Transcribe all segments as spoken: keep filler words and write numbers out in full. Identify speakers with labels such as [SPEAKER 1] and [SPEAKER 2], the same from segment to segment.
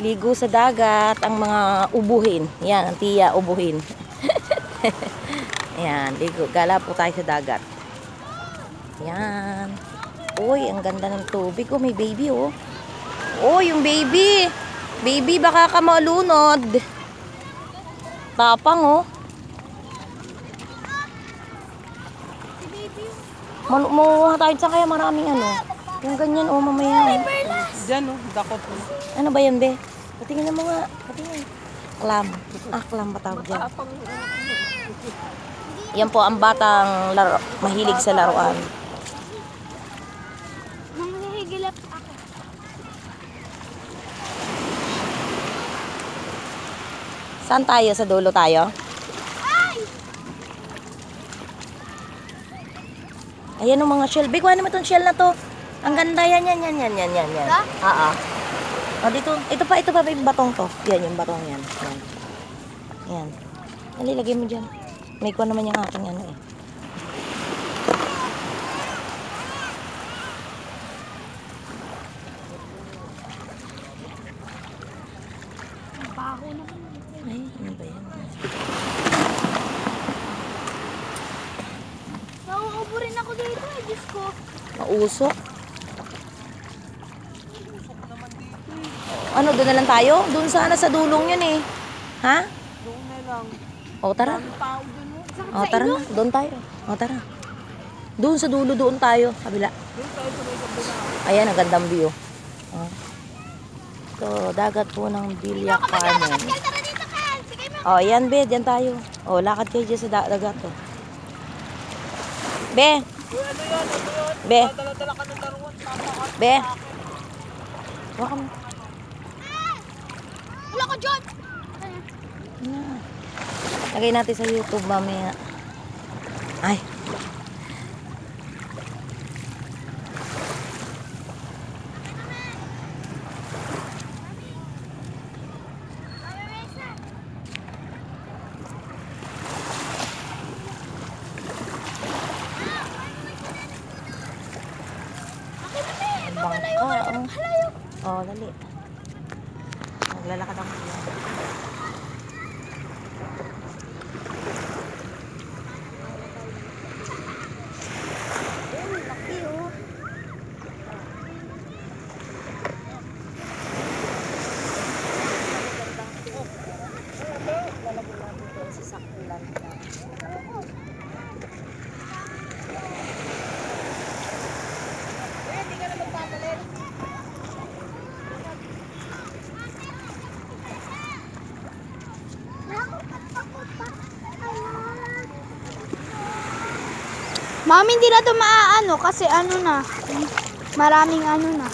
[SPEAKER 1] Ligo sa dagat ang mga ubuhin. Yan, ang tiya, ubuhin. Yan, ligo. Gala po tayo sa dagat. Yan. Uy, ang ganda ng tubig. Oh, may baby, oh. Oh, yung baby. Baby, baka ka malunod. Tapang, oh. Mamuha tayo sa kaya maraming ano. Yung ganyan, oh, mamaya.
[SPEAKER 2] Diyan, oh, dako po.
[SPEAKER 1] Ano ba yan, be? Patingin mo nga. Patingin. Clam. Ah, clam ba tawag dyan? Yan po ang batang laro, mahilig sa laruan.
[SPEAKER 3] Nanghihigilap ako.
[SPEAKER 1] Saan tayo? Sa dulo tayo? Ayan ang mga shell. Be, kuha naman itong shell na to. Ang ganda yan, yan, yan, yan, yan, yan, yan. Oo. O, dito, ito pa, ito pa, yung batong to. Yan, yung batong yan. Yan. Yan. Nalilagay mo dyan. May kuha naman yung aking ano eh.
[SPEAKER 3] Ang baho naman.
[SPEAKER 1] Ay, ano ba yan?
[SPEAKER 3] Nauubo rin ako dito eh, Diyos ko.
[SPEAKER 1] Mausok. Ano, doon na lang tayo? Doon sana sa dulong yun eh. Ha?
[SPEAKER 2] Doon na lang.
[SPEAKER 1] O, tara.
[SPEAKER 2] Ang tao dyan, oh.
[SPEAKER 1] O, tara na. Doon tayo. O, tara. Doon sa dulo, doon tayo. Kabila.
[SPEAKER 2] Doon tayo sa may kabila.
[SPEAKER 1] Ayan, ang gandang view. O. So, dagat po ng Bilya Carmen.
[SPEAKER 3] Tara dito, Kel. Sige mo.
[SPEAKER 1] O, ayan, be. Diyan tayo. O, lakad kayo dyan sa da dagat. O. Be.
[SPEAKER 2] Uy, ano yan? Ano yan?
[SPEAKER 1] Be.
[SPEAKER 2] Dala-dala ka ng laruan. Tama.
[SPEAKER 1] Be. Baka mo.
[SPEAKER 3] Wala ko dyan.
[SPEAKER 1] Na. Lagay natin sa YouTube mamaya. Ay. Bangka, oh. Oh, dali. Maglalakad ako.
[SPEAKER 3] Mami, hindi na ito maaano kasi ano na. Maraming ano na.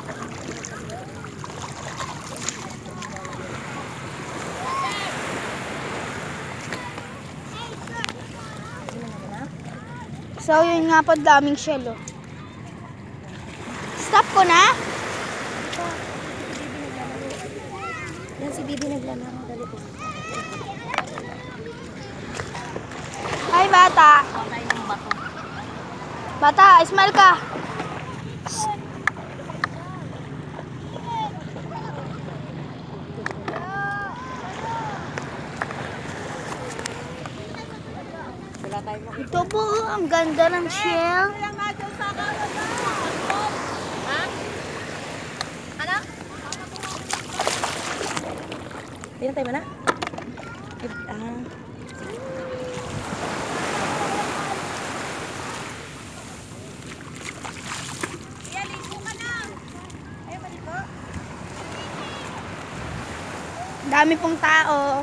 [SPEAKER 3] So, yun nga po, daming shell, oh. Stop ko na?
[SPEAKER 1] Yan si Bibi naglalaro. Dali po.
[SPEAKER 3] Hi, bata. Bata, smile ka. Ito po, ang ganda ng shell.
[SPEAKER 1] Pinatay mo na? Ah.
[SPEAKER 3] Dami pong tao.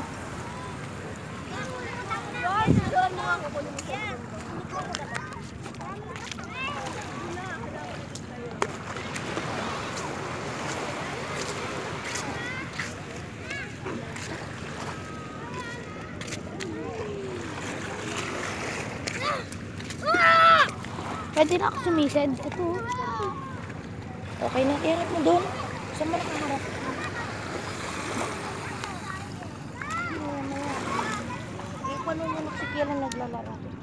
[SPEAKER 3] Pwede na ako sumised. Ito.
[SPEAKER 1] Okay na, iharap mo doon. Saan mo nakaharap? Ikaw na yung nagsikilan naglalaro.